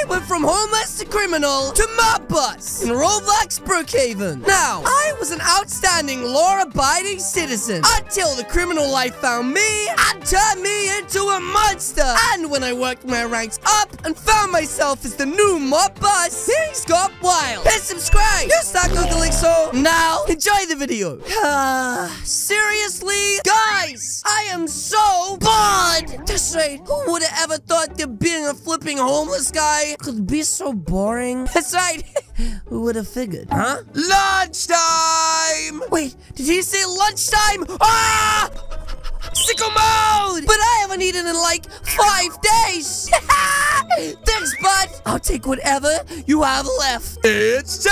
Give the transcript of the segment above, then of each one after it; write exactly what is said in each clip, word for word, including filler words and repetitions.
went from homeless to criminal to mob boss in Roblox Brookhaven. Now, I was an outstanding law-abiding citizen until the criminal life found me and turned me into a monster. And when I worked my ranks up and found myself as the new mob boss, things got wild. Hit subscribe. Use that Google link. So now, enjoy the video. Uh, seriously? Guys, I am so bored. That's right. Who would have ever thought that being a flipping homeless guy could be so boring? That's right. Who would have figured? Huh? Lunchtime! Wait, did he say lunchtime? Ah! Sicko mode! But I haven't eaten in like five days! Thanks, bud! I'll take whatever you have left. It's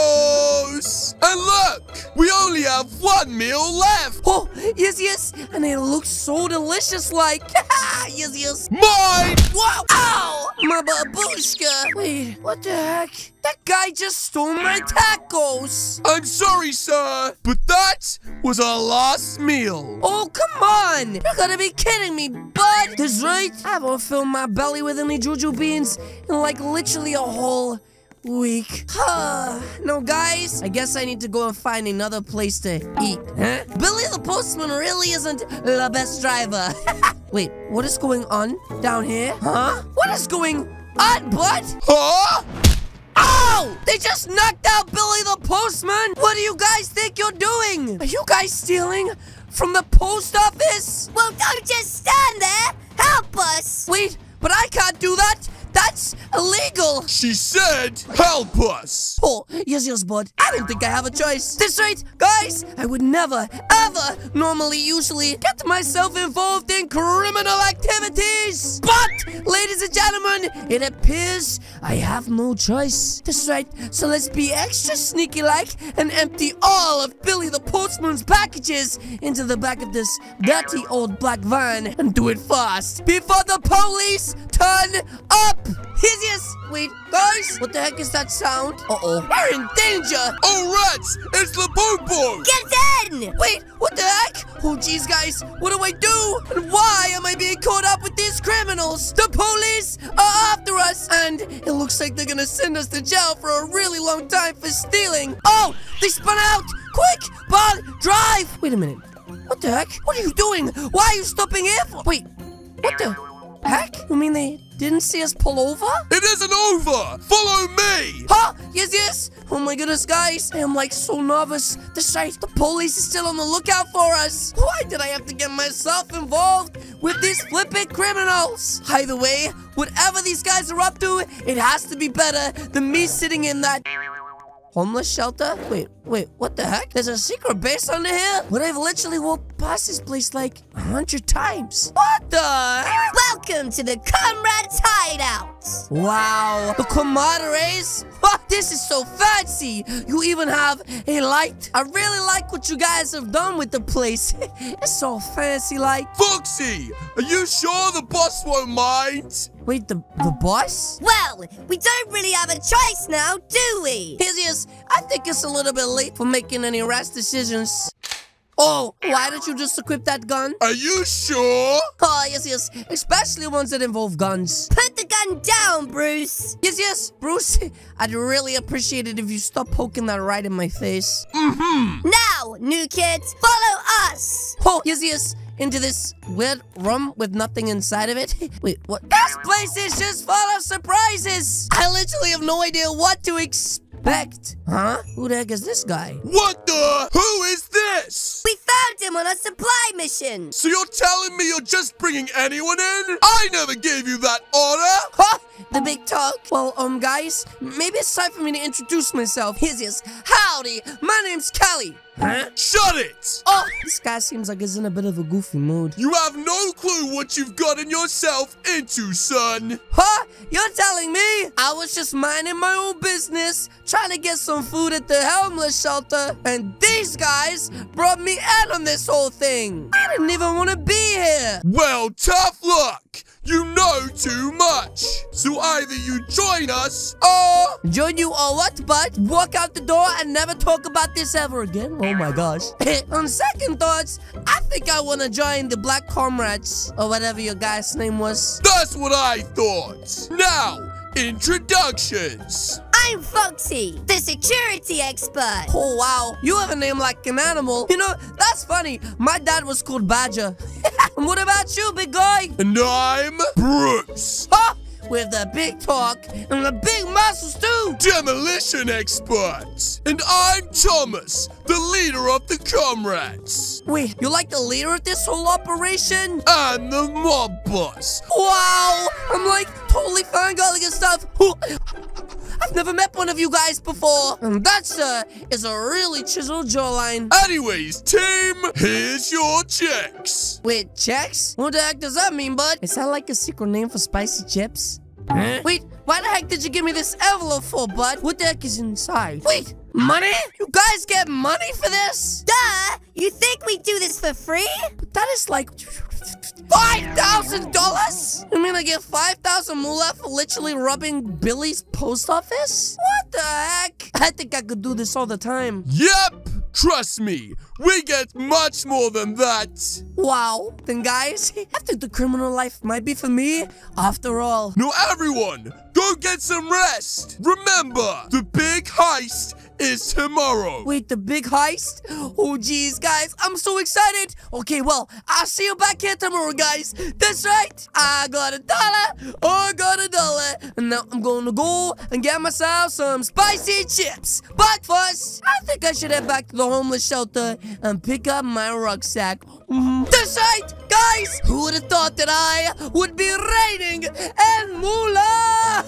tacos! And look! We only have one meal left! Oh, yes, yes! And it looks so delicious like... yes, yes! Mine! Whoa! Ow! My babushka! Wait, what the heck? That guy just stole my tacos! I'm sorry, sir, but that was our last meal. Oh, come on! You gotta be kidding me, bud! That's right! I haven't filled my belly with any juju beans in like literally a whole week. No, guys, I guess I need to go and find another place to eat. Huh? Billy the Postman really isn't the best driver. Wait, what is going on down here? Huh? What is going on, bud? Huh? Oh! They just knocked out Billy the Postman! What do you guys think you're doing? Are you guys stealing from the post office? Well, don't just stand there! Help us! Wait, but I can't do that! That's illegal! She said, help us! Oh, yes, yes, bud. I don't think I have a choice. That's right, guys! I would never, ever, normally, usually, get myself involved in criminal activities! But, ladies and gentlemen, it appears I have no choice. That's right, so let's be extra sneaky-like and empty all of Billy the Postman's packages into the back of this dirty old black van and do it fast before the police turn up! Yes, yes! Wait, guys! What the heck is that sound? Uh-oh. We're in danger! Oh, rats! It's the Popo! Get in! Wait, what the heck? Oh, jeez, guys. What do I do? And why am I being caught up with these criminals? The police are after us! And it looks like they're gonna send us to jail for a really long time for stealing. Oh! They spun out! Quick! Bud, drive! Wait a minute. What the heck? What are you doing? Why are you stopping here for? Wait, what the heck? You mean they didn't see us pull over? It isn't over! Follow me! Huh? Yes, yes! Oh my goodness, guys. I am like so nervous. That's right. The police is still on the lookout for us. Why did I have to get myself involved with these flipping criminals? Either way, whatever these guys are up to, it has to be better than me sitting in that homeless shelter? Wait, wait, what the heck? There's a secret base under here? But I've literally walked past this place like a hundred times. What the heck? Welcome to the Comrades Hideout! Wow, the comrades? Huh, this is so fancy. You even have a light. I really like what you guys have done with the place. It's so fancy like. Foxy, are you sure the boss won't mind? Wait, the, the boss? Well, we don't really have a choice now, do we? Yes, yes, I think it's a little bit late for making any rash decisions. Oh, why did you just equip that gun? Are you sure? Oh, yes, yes, especially ones that involve guns. Put the gun down, Bruce! Yes, yes, Bruce, I'd really appreciate it if you stop poking that right in my face. Mm-hmm. Now, new kids, follow us! Oh, yes, yes, into this weird room with nothing inside of it. Wait, what? This place is just full of surprises! I literally have no idea what to expect. Huh? Who the heck is this guy? What the? Who is this? We found him on a supply mission! So you're telling me you're just bringing anyone in? I never gave you that order! Huh? The big talk? Well, um, guys, maybe it's time for me to introduce myself. Here's this. Howdy, my name's Kelly. Huh? Shut it! Oh, this guy seems like he's in a bit of a goofy mood. You have no clue what you've gotten yourself into, son. Huh? You're telling me? I was just minding my own business, trying to get some food at the homeless shelter, and these guys brought me in on this whole thing. I didn't even want to be here. Well, tough luck. You know too much. So either you join us, or... Join you or what, bud? Walk out the door and never talk about this ever again? Oh my gosh. On second thoughts, I think I want to join the Black Comrades, or whatever your guy's name was. That's what I thought. Now, introductions. I'm Foxy, the security expert. Oh, wow. You have a name like an animal. You know, that's funny. My dad was called Badger. And what about you, big guy? And I'm Bruce, Huh? With the big talk and the big muscles, too. demolition expert. And I'm Thomas, the leader of the comrades. Wait, you're like the leader of this whole operation? I'm the mob boss. Wow! I'm like totally fangirling and stuff. I've never met one of you guys before. And that, sir, is a really chiseled jawline. Anyways, team, here's your checks. Wait, checks? What the heck does that mean, bud? Is that like a secret name for spicy chips? Huh? Wait, why the heck did you give me this envelope for, bud? What the heck is inside? Wait, money? You guys get money for this? Duh! You think we do this for free? But that is like five thousand dollars? You mean I get five thousand moolah for literally rubbing Billy's post office? What the heck? I think I could do this all the time. Yep, trust me, we get much more than that. Wow. Then guys, I think the criminal life might be for me after all. Now everyone, go get some rest. Remember, the big heist is tomorrow. Wait, the big heist? Oh, geez, guys, I'm so excited. Okay, well, I'll see you back here tomorrow, guys. That's right. I got a dollar. I got a dollar. And now I'm going to go and get myself some spicy chips. But first, I think I should head back to the homeless shelter and pick up my rucksack. Mm-hmm. That's right, guys. Who would have thought that I would be raiding and moolah?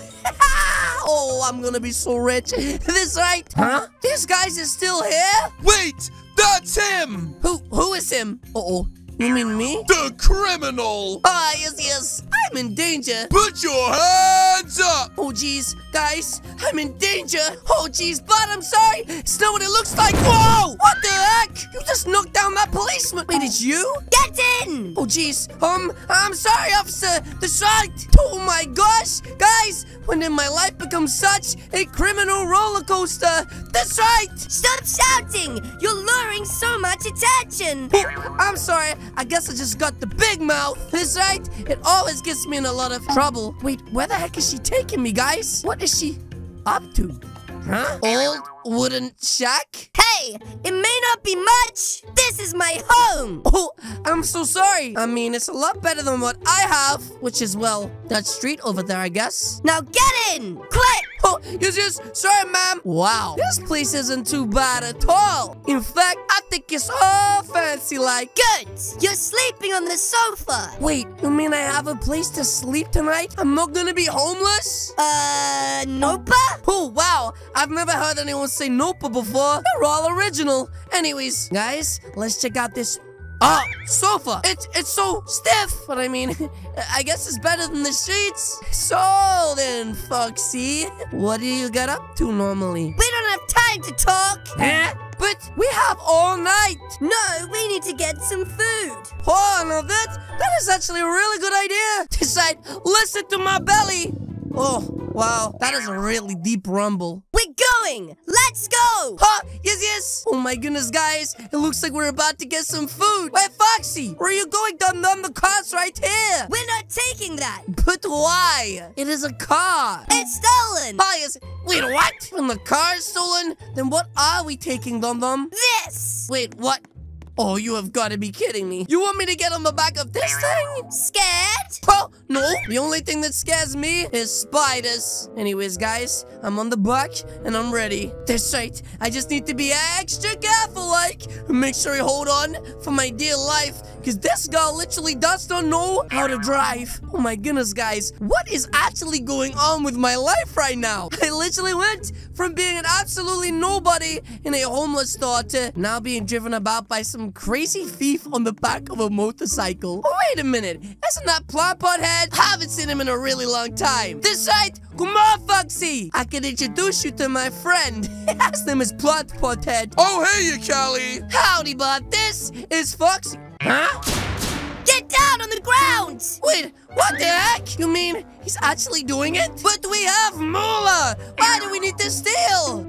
Oh, I'm gonna be so rich. This right? Huh? This guy's is still here? Wait, that's him. Who who is him? Uh-oh. You mean me? The criminal. Ah, yes, yes. I'm in danger. Put your hands up. Oh, jeez. Guys, I'm in danger. Oh, jeez, but I'm sorry. It's not what it looks like. Whoa! What the heck? You just knocked down that policeman. Wait, it's you? Get in! Oh, jeez. Um, I'm sorry, officer. That's right. Oh, my gosh. Guys, when did my life become such a criminal roller coaster? That's right. Stop shouting! You're luring so much attention! Oh, I'm sorry. I guess I just got the big mouth. That's right. It always gets me in a lot of trouble. Wait, where the heck is she taking me, guys? What is she up to? Huh? Old wooden shack? Hey, it may not be much. This is my home. Oh, I'm so sorry. I mean, it's a lot better than what I have, which is, well, that street over there, I guess. Now get in, quick! Oh, you're just sorry, ma'am. Wow, this place isn't too bad at all. In fact, I think it's all fancy like. Good. You're sleeping on the sofa. Wait, you mean I have a place to sleep tonight? I'm not gonna be homeless? Uh, nope. Oh, wow. I've never heard anyone say nope before. They're all original. Anyways, guys, let's check out this. Oh, sofa. It's it's so stiff. But I mean, I guess it's better than the sheets. So then, Foxy, what do you get up to normally? We don't have time to talk. Eh? But we have all night. No, we need to get some food. Oh, now that, that is actually a really good idea. Decide, listen to my belly. Oh, wow. That is a really deep rumble. We're going. Let's go. Huh? Yes, yes. Oh, my goodness, guys. It looks like we're about to get some food. Wait, Foxy, where are you going? Dum Dum, the car's right here. We're not taking that. But why? It is a car. It's stolen. Oh, yes. Wait, what? When the car is stolen, then what are we taking, Dum Dum? This. Wait, what? Oh, you have got to be kidding me. You want me to get on the back of this thing? Scared? Oh, no. The only thing that scares me is spiders. Anyways, guys, I'm on the back and I'm ready. That's right. I just need to be extra careful, like, and make sure I hold on for my dear life, because this girl literally does not know how to drive. Oh my goodness, guys. What is actually going on with my life right now? I literally went from being an absolutely nobody in a homeless store to now being driven about by some crazy thief on the back of a motorcycle. Oh, wait a minute. Isn't that Plot Pot Head? Haven't seen him in a really long time. This right? Come on, Foxy. I can introduce you to my friend. His name is Plot Pot Head. Oh, hey, you, Callie. Howdy, bud. This is Foxy. Huh? Get down on the ground. Wait, what the heck? You mean he's actually doing it? But we have moolah. Why do we need to steal? Now grab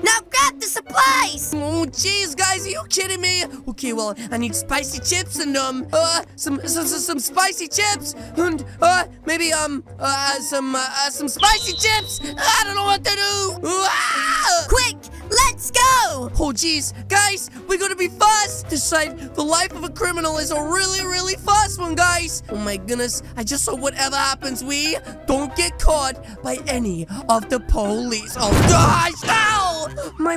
have the supplies. Oh, jeez, guys, are you kidding me? Okay, well, I need spicy chips and, um, uh, some, some, some, some spicy chips and, uh, maybe, um, uh, some, uh, uh, some spicy chips. I don't know what to do. Ah! Quick, let's go. Oh, jeez, guys, we gotta be fast. This side, the life of a criminal is a really, really fast one, guys. Oh, my goodness, I just hope whatever happens, we don't get caught by any of the police. Oh, gosh, ow! My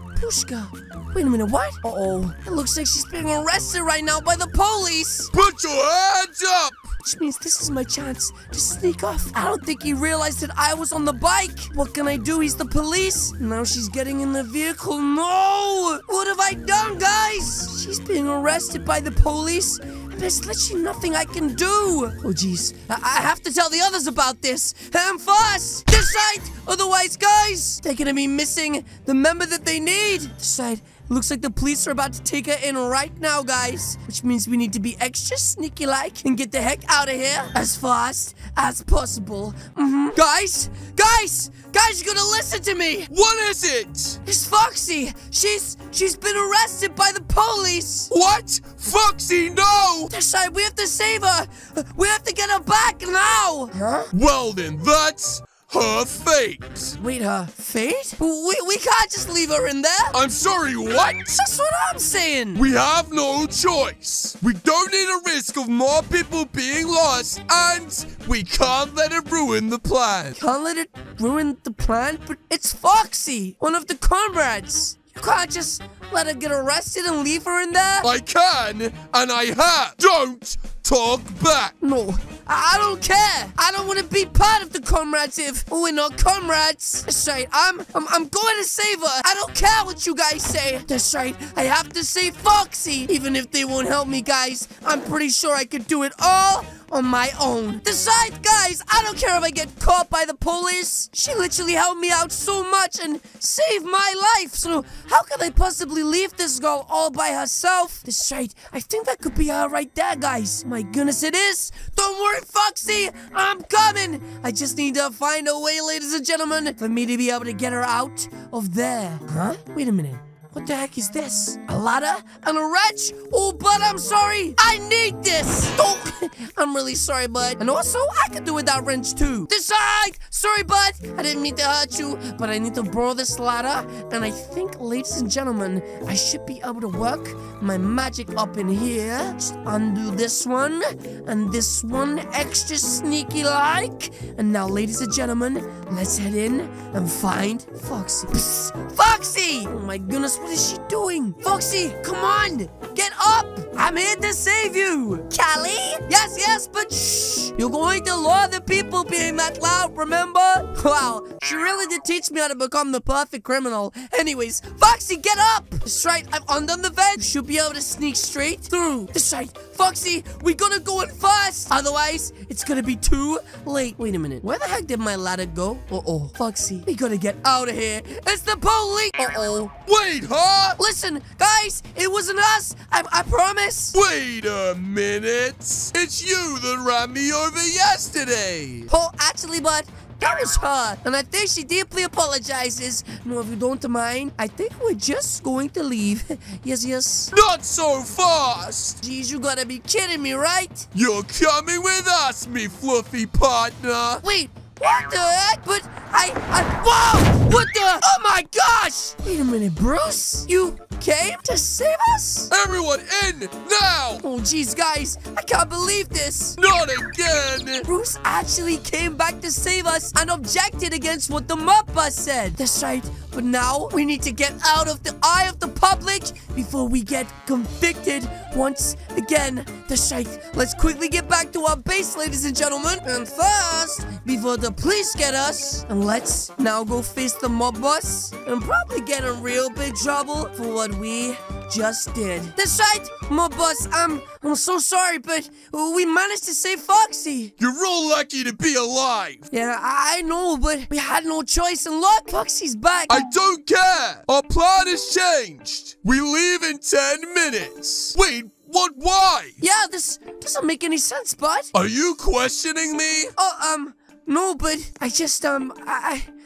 babushka. Wait a minute, what? Uh-oh. It looks like she's being arrested right now by the police. Put your hands up! Which means this is my chance to sneak off. I don't think he realized that I was on the bike. What can I do? He's the police. Now she's getting in the vehicle. No! What have I done, guys? She's being arrested by the police. There's literally nothing I can do. Oh, jeez. I, I have to tell the others about this. I'm fast. This side. Otherwise, guys, they're going to be missing the member that they need. This side. Looks like the police are about to take her in right now, guys. Which means we need to be extra sneaky-like and get the heck out of here as fast as possible. Mm-hmm. Guys, guys, guys, you gotta listen to me. What is it? It's Foxy. She's she's been arrested by the police. What? Foxy, no! That's right. We have to save her. We have to get her back now. Huh? Well, then that's her fate. Wait, her fate? We, we can't just leave her in there. I'm sorry, what? That's what I'm saying. We have no choice. We don't need a risk of more people being lost, and we can't let it ruin the plan. Can't let it ruin the plan? But it's Foxy, one of the comrades. You can't just let her get arrested and leave her in there? I can, and I have. Don't talk back. No, I, I don't care. I don't want to be part of the comrades if we're not comrades. That's right. I'm, I'm, I'm going to save her. I don't care what you guys say. That's right. I have to save Foxy. Even if they won't help me, guys, I'm pretty sure I could do it all on my own. Besides, guys, I don't care if I get caught by the police. She literally helped me out so much and saved my life. So how could I possibly leave this girl all by herself? That's right. I think that could be her right there, guys. My goodness, it is. Don't worry, Foxy. I'm coming. I just need to find a way, ladies and gentlemen, for me to be able to get her out of there. Huh? Wait a minute. What the heck is this? A ladder and a wrench? Oh, but I'm sorry. I need this. Oh, I'm really sorry, bud. And also, I could do without wrench too. This side. Sorry, bud. I didn't mean to hurt you, but I need to borrow this ladder. And I think, ladies and gentlemen, I should be able to work my magic up in here. Just undo this one and this one extra sneaky like. And now, ladies and gentlemen, let's head in and find Foxy. Psst, Foxy! Oh my goodness. What is she doing? Foxy, come on! Get up! I'm here to save you! Callie? Yes, yes, but shh! You're going to lure the people being that loud, remember? Wow, she really did teach me how to become the perfect criminal. Anyways, Foxy, get up! That's right, I've undone the vent. Should be able to sneak straight through. That's right, Foxy, we gotta go in fast! Otherwise, it's gonna be too late. Wait a minute, where the heck did my ladder go? Uh-oh, Foxy, we gotta get out of here. It's the police! Uh-oh. Wait, huh? Listen, guys, it wasn't us. I, I promise. Wait a minute. It's you that ran me over yesterday. Oh, actually, bud, that was her. And I think she deeply apologizes. No, if you don't mind, I think we're just going to leave. Yes, yes. Not so fast. Jeez, you gotta be kidding me, right? You're coming with us, me fluffy partner. Wait. What the heck? But I, I, whoa! What the? Oh my gosh! Wait a minute, Bruce? You came to save us? Everyone in now! Oh, jeez, guys, I can't believe this. Not again! Bruce actually came back to save us and objected against what the mob boss said. That's right, but now we need to get out of the eye of the public before we get convicted once again. That's right, let's quickly get back to our base, ladies and gentlemen. And first, before the police get us, and let's now go face the mob boss and probably get in real big trouble for what we just did. That's right, mob boss. I'm, I'm so sorry, but we managed to save Foxy. You're all lucky to be alive. Yeah, I know, but we had no choice. And look, Foxy's back. I don't care. Our plan has changed. We leave in ten minutes. Wait, what? Why? Yeah, this doesn't make any sense, bud. Are you questioning me? Oh, um, no, but I just, um, I,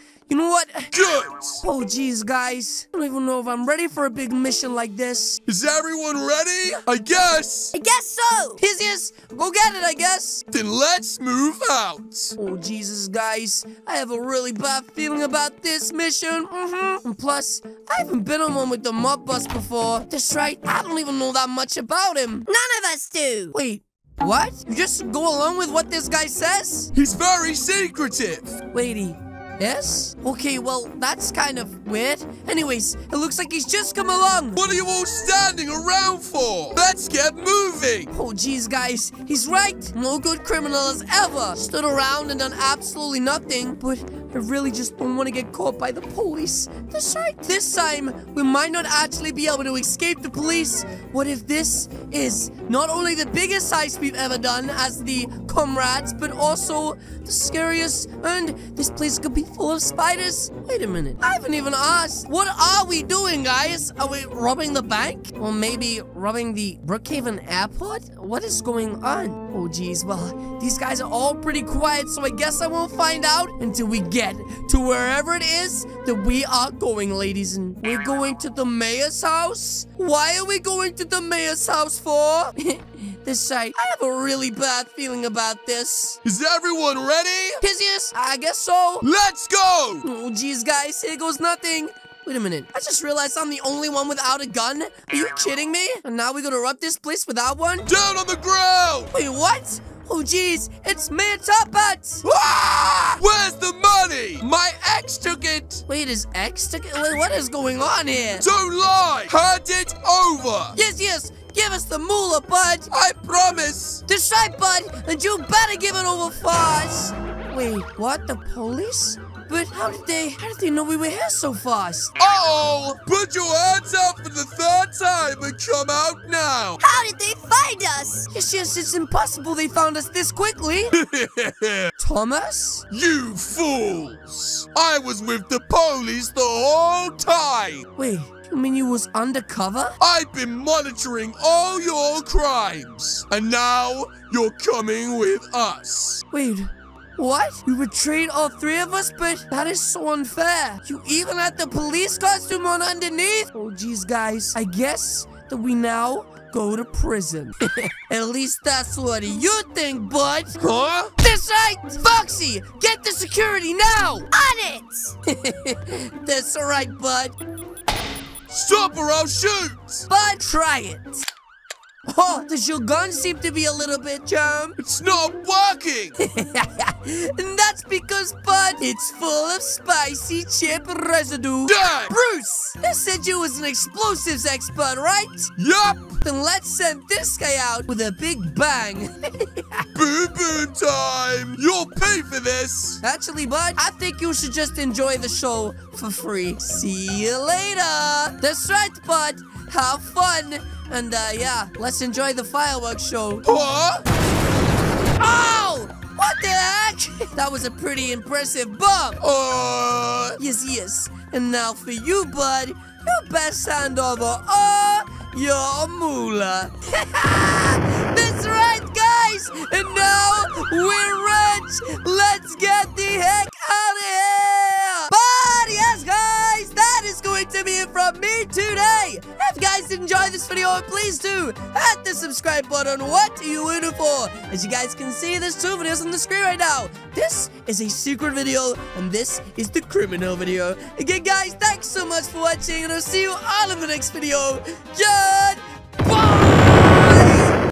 You know what? Good. Oh, geez, guys. I don't even know if I'm ready for a big mission like this. Is everyone ready? I guess. I guess so. Yes, yes. Go get it, I guess. Then let's move out. Oh, Jesus, guys. I have a really bad feeling about this mission. Mm-hmm. And plus, I haven't been on one with the mob bus before. That's right. I don't even know that much about him. None of us do. Wait. What? You just go along with what this guy says? He's very secretive. Waity. Yes? Okay, well, that's kind of weird. Anyways, it looks like he's just come along. What are you all standing around for? Let's get moving. Oh, geez, guys. He's right. No good criminal has ever stood around and done absolutely nothing. But I really just don't want to get caught by the police. That's right. This time, we might not actually be able to escape the police. What if this is not only the biggest heist we've ever done as the comrades, but also the scariest, and this place could be full of spiders? Wait a minute. I haven't even asked. What are we doing, guys? Are we robbing the bank? Or maybe robbing the Brookhaven airport? What is going on? Oh, geez. Well, these guys are all pretty quiet, so I guess I won't find out until we get to wherever it is that we are going, ladies. And we're going to the mayor's house? Why are we going to the mayor's house for? This site. I have a really bad feeling about this. Is everyone ready? Yes, yes, I guess so. Let's go! Oh, geez, guys, here goes nothing. Wait a minute. I just realized I'm the only one without a gun. Are you kidding me? And now we're gonna rob this place without one? Down on the ground! Wait, what? Oh, geez, it's Mayor Top Hat! Ah! Where's the money? My ex took it! Wait, his ex took it? Wait, what is going on here? Don't lie! Hand it over! Yes, yes, give us the moolah, bud! I promise! That's right, bud, and you better give it over fast! Wait, what? The police? But how did they, how did they know we were here so fast? Uh-oh! Put your hands up for the third time and come out now! How did they find us? Yes, yes, it's impossible they found us this quickly. Thomas? You fools! I was with the police the whole time! Wait, you mean you was undercover? I've been monitoring all your crimes, and now you're coming with us. Wait, what? You betrayed all three of us? But that is so unfair. You even had the police costume on underneath? Oh, geez, guys. I guess that we now go to prison. At least that's what you think, bud. Huh? That's right! Foxy, get the security now! On it! That's all right, bud. Stop or I'll shoot! Bud, try it. Oh, does your gun seem to be a little bit jammed? It's not working! And that's because, bud, it's full of spicy chip residue. Dad! Bruce, they said you was an explosives expert, right? Yup! Then let's send this guy out with a big bang. Boom boom time! You'll pay for this! Actually, bud, I think you should just enjoy the show for free. See you later. That's right, bud. Have fun. And, uh, yeah, let's enjoy the fireworks show. Huh? Oh! What the heck? That was a pretty impressive bump. Uh... Yes, yes. And now for you, bud, your best hand over all your moolah. That's right, guys. And now we're rich. Let's get the heck out of here. But yes, guys, that is going to be it from me today. If you guys did enjoy this video, please do hit the subscribe button. What are you waiting for? As you guys can see, there's two videos on the screen right now. This is a secret video, and this is the criminal video. Again, guys, thanks so much for watching, and I'll see you all in the next video. Good